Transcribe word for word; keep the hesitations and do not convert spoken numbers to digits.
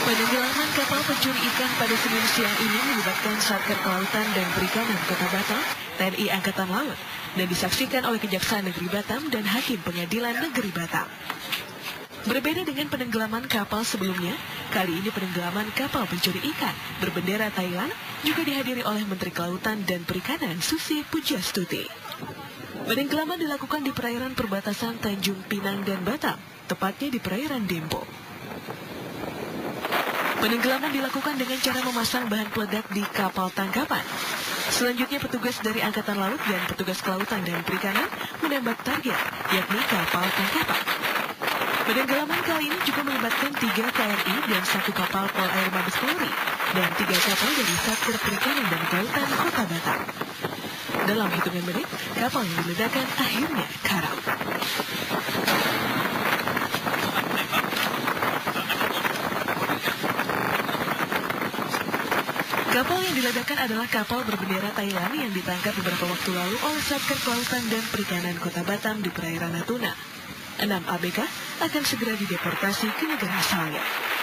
Penenggelaman kapal pencuri ikan pada Senin siang ini melibatkan Satker Kelautan dan Perikanan Kota Batam, T N I Angkatan Laut, dan disaksikan oleh Kejaksaan Negeri Batam dan Hakim Pengadilan Negeri Batam. Berbeda dengan penenggelaman kapal sebelumnya, kali ini penenggelaman kapal pencuri ikan berbendera Thailand juga dihadiri oleh Menteri Kelautan dan Perikanan Susi Pujastuti. Penenggelaman dilakukan di perairan perbatasan Tanjung Pinang dan Batam, tepatnya di perairan Dempo. Penenggelaman dilakukan dengan cara memasang bahan peledak di kapal tangkapan. Selanjutnya petugas dari Angkatan Laut dan petugas Kelautan dan Perikanan menembak target, yakni kapal tangkapan. Penenggelaman kali ini juga melibatkan tiga K R I dan satu kapal Pol Air Mabes Polri dan tiga kapal dari Satker Perikanan dan Kelautan Kota Batam. Dalam hitungan menit, kapal yang diledakkan akhirnya karam. Kapal yang diledakkan adalah kapal berbendera Thailand yang ditangkap beberapa waktu lalu oleh Satker Kelautan dan Perikanan Kota Batam di perairan Natuna. Enam A B K akan segera dideportasi ke negara asalnya.